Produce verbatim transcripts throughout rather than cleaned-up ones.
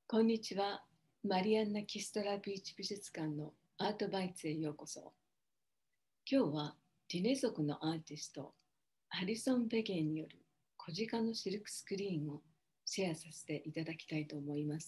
こんにちは。マリアンナ・キストラビーチ美術館のアートバイツへようこそ。今日はディネ族のアーティスト、ハリソン・ベゲーによる小鹿のシルクスクリーンをシェアさせていただきたいと思います。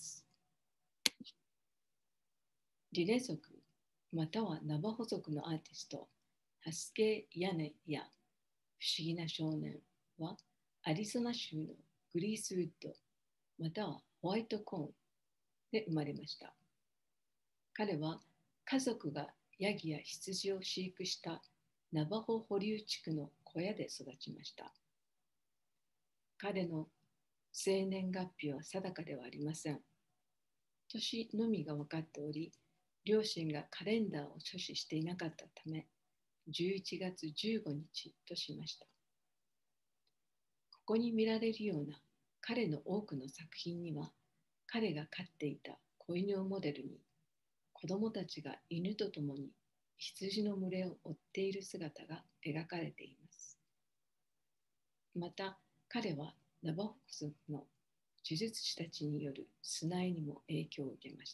ディネ族またはナバホ族のアーティスト、ハスケ・ヤネや不思議な少年はアリゾナ州のグリースウッドまたはホワイトコーンで生まれました。彼は家族がヤギや羊を飼育したナバホ保留地区の小屋で育ちました。彼の生年月日は定かではありません。年のみが分かっており、両親がカレンダーを所持していなかったため、じゅういちがつじゅうごにちとしました。ここに見られるような彼の多くの作品には、彼が飼っていた子犬をモデルに、子供たちが犬と共に羊の群れを追っている姿が描かれています。また、彼はナバホ族の呪術師たちによる砂絵にも影響を受けました。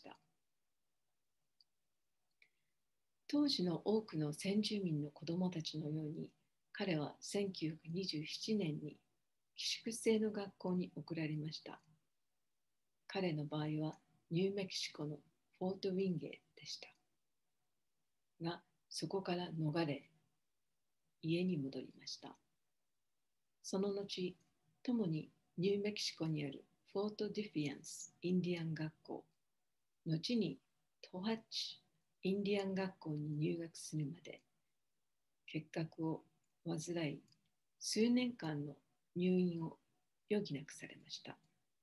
当時の多くの先住民の子供たちのように、彼はせんきゅうひゃくにじゅうななねんに寄宿制の学校に送られました。彼の場合はニューメキシコのフォートウィンゲーでした。が、そこから逃れ、家に戻りました。その後、共にニューメキシコにあるフォートディフィアンスインディアン学校、後にトハッチインディアン学校に入学するまで、結核を患い、数年間の入院を余儀なくされました。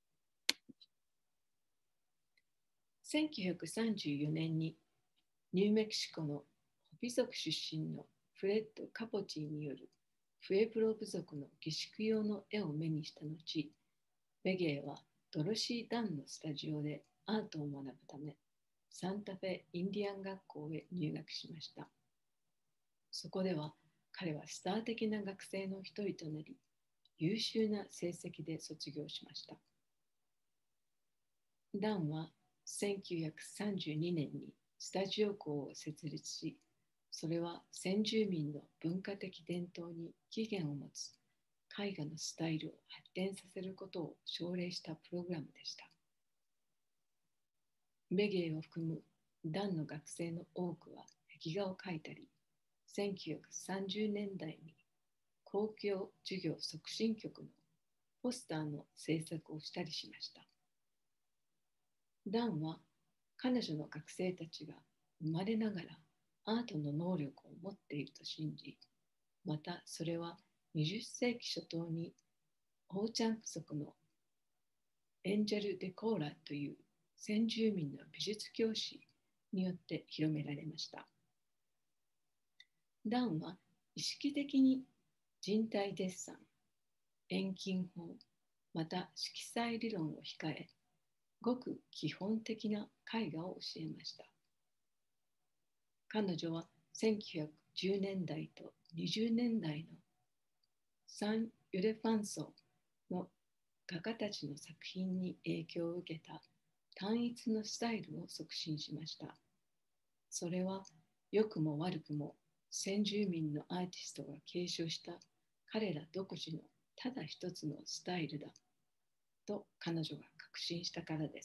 せんきゅうひゃくさんじゅうよねんにニューメキシコのホピ族出身のフレッド・カポティによるフエブロ部族の下宿用の絵を目にした後、ベゲーはドロシー・ダンのスタジオでアートを学ぶため、サンタフェ・インディアン学校へ入学しました。そこでは彼はスター的な学生の一人となり、優秀な成績で卒業しました。ダンはせんきゅうひゃくさんじゅうにねんにスタジオ校を設立し、それは先住民の文化的伝統に起源を持つ絵画のスタイルを発展させることを奨励したプログラムでした。ベゲーを含むダンの学生の多くは壁画を描いたり、せんきゅうひゃくさんじゅうねんだいに公共授業促進局のポスターの制作をしたりしました。ダンは彼女の学生たちが生まれながらアートの能力を持っていると信じ、またそれはにじゅっせいき初頭にオーチャンク族のエンジェル・デ・コーラという先住民の美術教師によって広められました。ダンは意識的に人体デッサン、遠近法、また色彩理論を控え、ごく基本的な絵画を教えました。彼女はせんきゅうひゃくじゅうねんだいとにじゅうねんだいのサン・ユレファンソの画家たちの作品に影響を受けた単一のスタイルを促進しました。それは良くも悪くも先住民のアーティストが継承した彼ら独自のただ一つのスタイルだと彼女が確信したからです。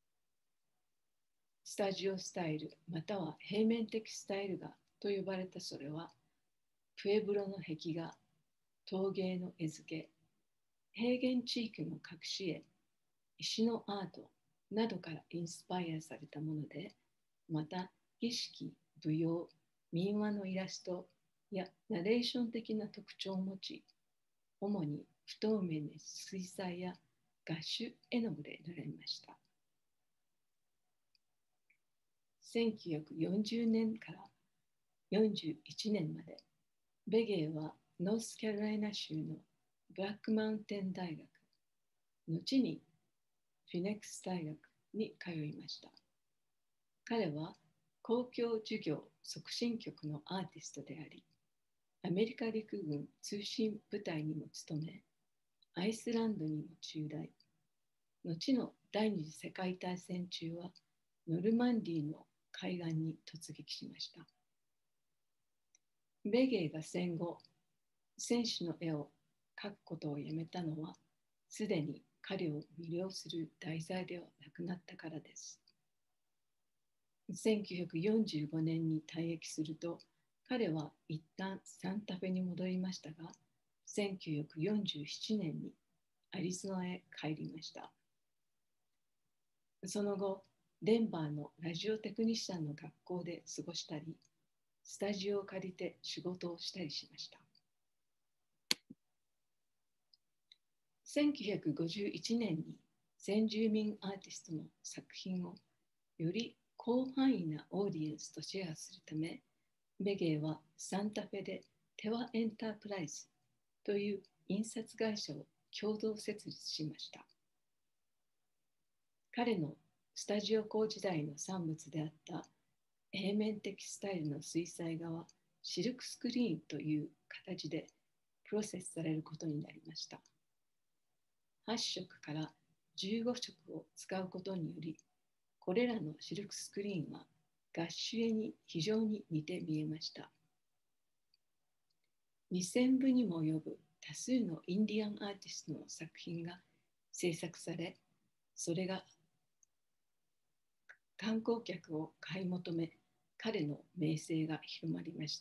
スタジオスタイルまたは平面的スタイル画と呼ばれたそれは、プエブロの壁画、陶芸の絵付け、平原地域の隠し絵、石のアートなどからインスパイアされたもので、また儀式、舞踊、民話のイラストやナレーション的な特徴を持ち、主に不透明な水彩や画種絵の具で塗られました。せんきゅうひゃくよんじゅうねんからよんじゅういちねんまで、ベゲーはノースカロライナ州のブラックマウンテン大学、後にフィネックス大学に通いました。彼は公共授業促進局のアーティストであり、アメリカ陸軍通信部隊にも勤め、アイスランドにも駐在、 後の第二次世界大戦中はノルマンディーの海岸に突撃しました。ベゲーが戦後、戦士の絵を描くことをやめたのは、すでに彼を魅了する題材ではなくなったからです。せんきゅうひゃくよんじゅうごねんに退役すると、彼は一旦サンタフェに戻りましたが、せんきゅうひゃくよんじゅうななねんにアリゾナへ帰りました。その後、デンバーのラジオテクニシャンの学校で過ごしたり、スタジオを借りて仕事をしたりしました。せんきゅうひゃくごじゅういちねんに先住民アーティストの作品をより広範囲なオーディエンスとシェアするため、ベゲーはサンタフェでテワエンタープライズという印刷会社を共同設立しました。彼のスタジオ校時代の産物であった平面的スタイルの水彩画はシルクスクリーンという形でプロセスされることになりました。はちしょくからじゅうごしょくを使うことにより、これらのシルクスクリーンはガッシュ絵に非常に似て見えました。にせんぶにも及ぶ多数のインディアンアーティストの作品が制作され、それが観光客を買い求め、彼の名声が広まりました。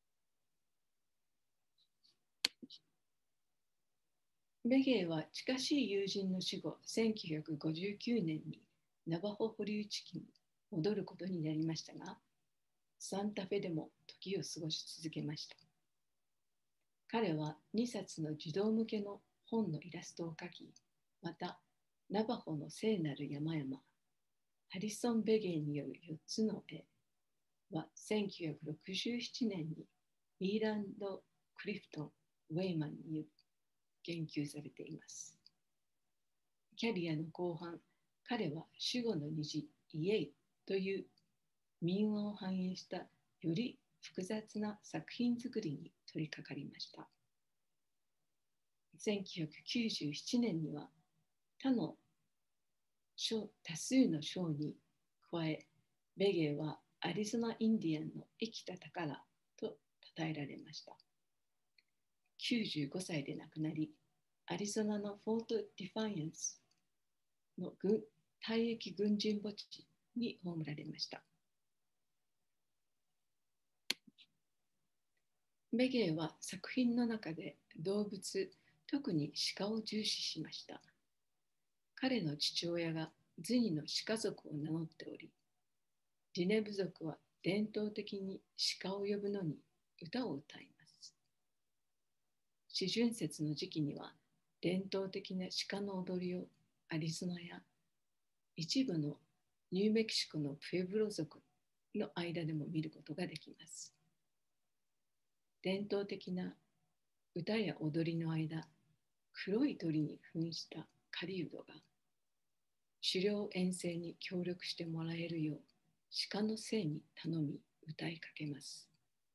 ベゲーは近しい友人の死後、せんきゅうひゃくごじゅうきゅうねんにナバホ保留地区に戻ることになりましたが、サンタフェでも時を過ごし続けました。彼はにさつの児童向けの本のイラストを描き、また、ナバホの聖なる山々、ハリソン・ベゲーによるよっつの絵はせんきゅうひゃくろくじゅうななねんにミーランド・クリフトン・ウェイマンによる言及されています。キャリアの後半、彼は死後の虹、イエイという民話を反映したより複雑な作品作りに取り掛かりました。せんきゅうひゃくきゅうじゅうななねんには他の多数の賞に加え、ベゲーはアリゾナ・インディアンの生きた宝と称えられました。きゅうじゅうごさいで亡くなり、アリゾナのフォート・ディファイアンスの軍退役軍人墓地に葬られました。ベゲーは作品の中で動物、特に鹿を重視しました。彼の父親がズニの鹿族を名乗っており、ジネ部族は伝統的に鹿を呼ぶのに歌を歌います。四旬節の時期には伝統的な鹿の踊りをアリゾナや一部のニューメキシコのプエブロ族の間でも見ることができます。伝統的な歌や踊りの間、黒い鳥に扮した狩人が狩猟遠征に協力してもらえるよう鹿の精に頼み歌いかけます。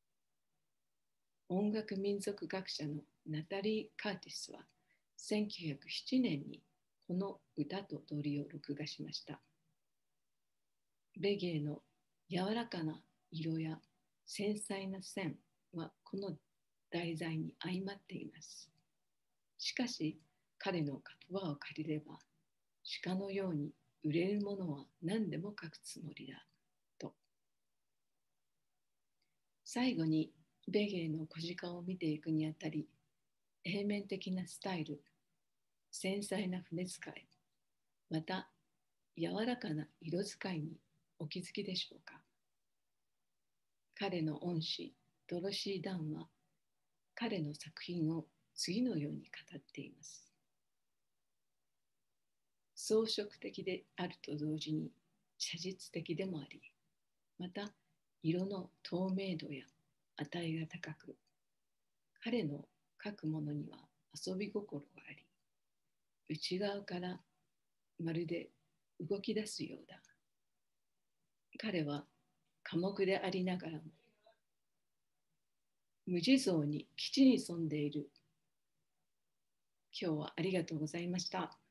音楽民族学者のナタリー・カーティスはせんきゅうひゃくななねんにこの歌と踊りを録画しました。ベゲーの柔らかな色や繊細な線はこの題材に相まっています。しかし彼の言葉を借りれば鹿のように売れるものは何でも書くつもりだと。最後にベゲーの小鹿を見ていくにあたり、平面的なスタイル、繊細な筆使い、また柔らかな色使いにお気づきでしょうか。彼の恩師ドロシー・ダンは彼の作品を次のように語っています。装飾的であると同時に写実的でもあり、また色の透明度や値が高く、彼の描くものには遊び心があり、内側からまるで動き出すようだ。彼は寡黙でありながらも無地蔵に基地に富んでいる。今日はありがとうございました。